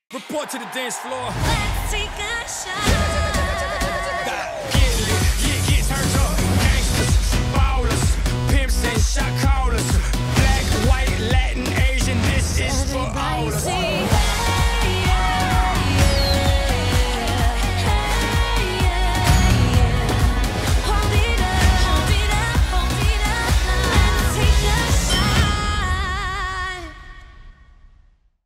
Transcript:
Report to the dance floor. Let's take a shot. Get lit, get turned up. Gangsters, ballers, pimps and shot callers. Black, white, Latin, Asian, this is for all of us.